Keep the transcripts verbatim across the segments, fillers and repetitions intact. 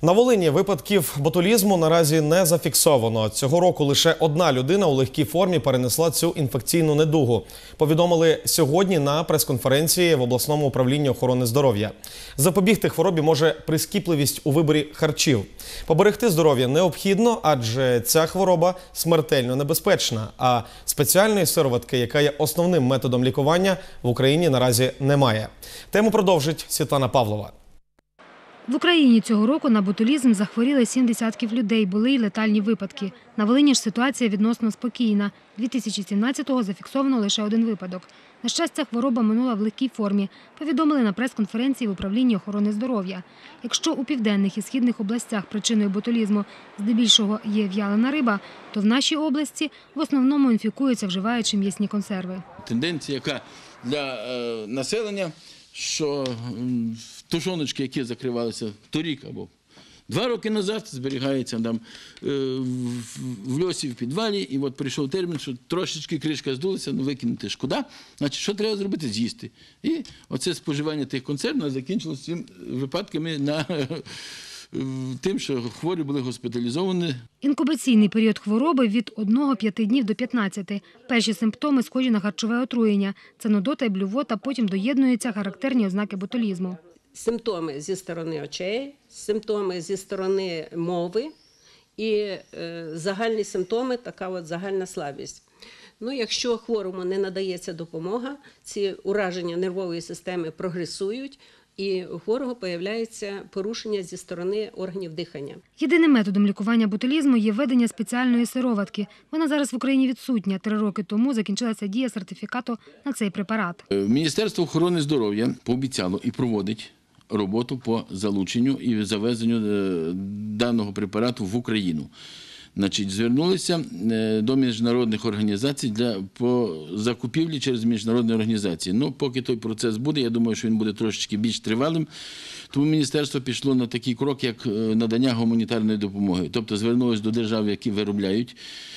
На Волині випадків ботулізму наразі не зафіксовано. Цього року лише одна людина у легкій формі перенесла цю інфекційну недугу. Повідомили сьогодні на прес-конференції в обласному управлінні охорони здоров'я. Запобігти хворобі може прискіпливість у виборі харчів. Поберегти здоров'я необхідно, адже ця хвороба смертельно небезпечна, а спеціальної сироватки, яка є основним методом лікування, в Україні наразі немає. Тему продовжить Світлана Павлова. В Україні цього року на ботулізм захворіли сім десятків людей, були й летальні випадки. На Волині ж ситуація відносно спокійна. дві тисячі сімнадцятого зафіксовано лише один випадок. На щастя, хвороба минула в легкій формі, повідомили на прес-конференції в управлінні охорони здоров'я. Якщо у південних і східних областях причиною ботулізму здебільшого є в'ялена риба, то в нашій області в основному інфікуються, вживаючи м'ясні консерви. Тенденція, яка для е, населення, що тушоночки, які закривалися торік або два роки назад, зберігаються там е, в, в льосі, в підвалі, і от прийшов термін, що трошечки кришка здулася, ну викинути шкода, значить, що треба зробити? З'їсти. І оце споживання тих консервів закінчилося цим випадками на тим, що хворі були госпіталізовані. Інкубаційний період хвороби від одного п'яти днів до п'ятнадцяти. Перші симптоми схожі на харчове отруєння. Це нудота і блювота, потім доєднуються характерні ознаки ботулізму. Симптоми зі сторони очей, симптоми зі сторони мови і е, загальні симптоми, така от загальна слабість. Ну, якщо хворому не надається допомога, ці ураження нервової системи прогресують, і у хворого появляється порушення зі сторони органів дихання. Єдиним методом лікування ботулізму є введення спеціальної сироватки. Вона зараз в Україні відсутня. Три роки тому закінчилася дія сертифікату на цей препарат. Міністерство охорони здоров'я пообіцяло і проводить роботу по залученню і завезенню даного препарату в Україну. Значить, звернулися до міжнародних організацій для по закупівлі через міжнародні організації. Ну, поки той процес буде, я думаю, що він буде трошечки більш тривалим. Тому міністерство пішло на такий крок, як надання гуманітарної допомоги. Тобто звернулося до держав, які виробляють.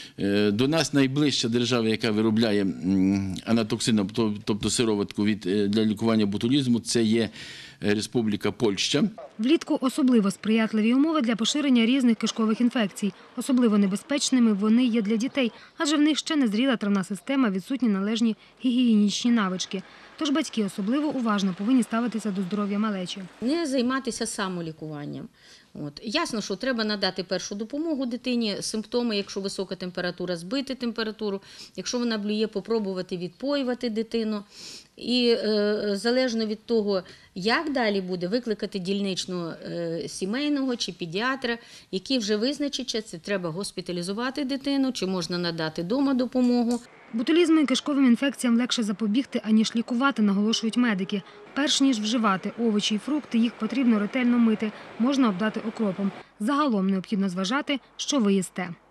До нас найближча держава, яка виробляє анатоксин, тобто сироватку від, для лікування ботулізму, це є Республіка Польща. Влітку особливо сприятливі умови для поширення різних кишкових інфекцій. Особливо небезпечними вони є для дітей, адже в них ще не зріла травна система, відсутні належні гігієнічні навички. Тож батьки особливо уважно повинні ставитися до здоров'я малечі. Не займатися самолікуванням. От. Ясно, що треба надати першу допомогу дитині, симптоми, якщо висока температура, збити температуру, якщо вона блює, попробувати відпоювати дитину. І е, залежно від того, як далі буде, викликати дільничного е, сімейного чи педіатра, який вже визначить, чи це треба госпіталізувати дитину, чи можна надати вдома допомогу. Ботулізму і кишковим інфекціям легше запобігти, аніж лікувати, наголошують медики. Перш ніж вживати овочі і фрукти, їх потрібно ретельно мити, можна обдати окропом. Загалом необхідно зважати, що ви їсте.